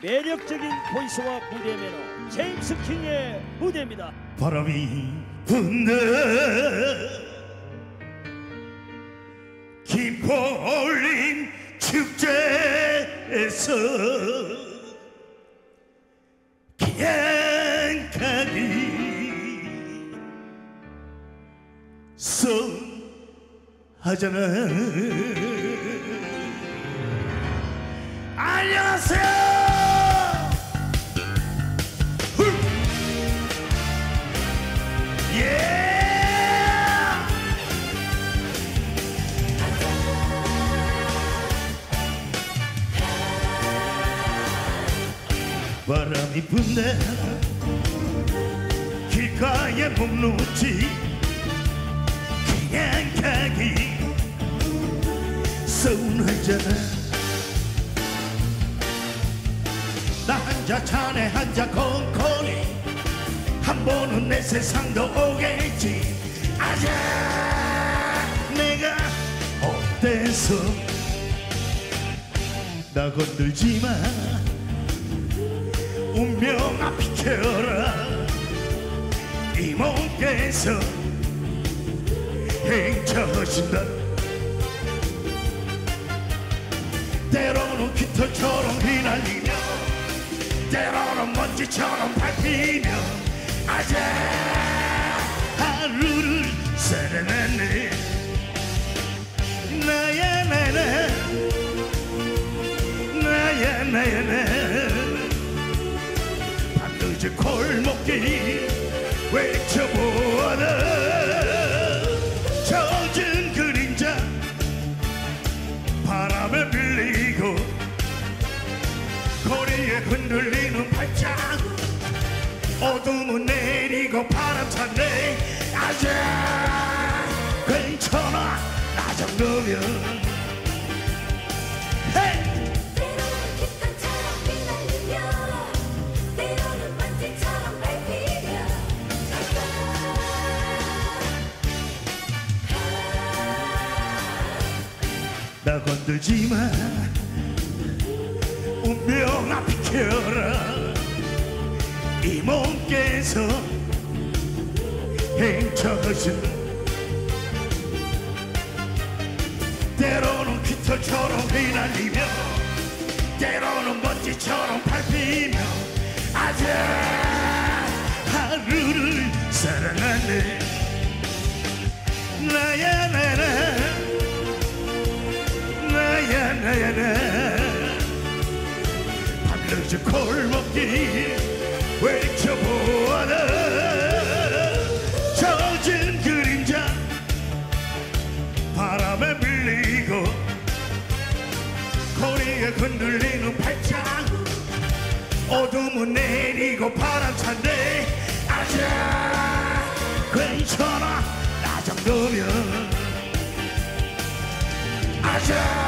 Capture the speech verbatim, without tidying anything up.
매력적인 보이스와 무대 매너 제임스 킹의 무대입니다. 바람이 분다 김포올림 축제에서 그냥 가기 썸하잖아. 안녕하세요. 바람이 분다 길가에 목 놓지 그냥 가기 서운하잖아. 나 한자 차네 한자 콩콩이 한 번은 내 세상도 오겠지. 아자 내가 어때서 나 건들지마. 운명아 비켜라. 이 몸께서 행차하신다. 때로는 깃털처럼 휘날리며 때로는 먼지처럼 밟히며 아자 하루를 살아났네. 나야 나야 나야 나야 나 밤늦은 골목길 외쳐보아라. 젖은 그림자 바람에 밀리고 거리에 흔들리는 발짝 어둠은 내리고 바람 찼네. 아자 괜찮아 나 정도면 hey! 나 건들지마. 운명아 비켜라. 이 몸께서 행차하신 때로는 깃털처럼 휘날리며 때로는 먼지처럼 밟히며 아자 하루를 살아갔네. 나야 나야 나야 나야 나 밤늦은 골목길 외쳐보아라. 젖은 그림자 바람에 밀리고 거리에 흔들리는 발짝 어둠은 내리고 바람 찬데 아자 괜찮아 나 정도면 아자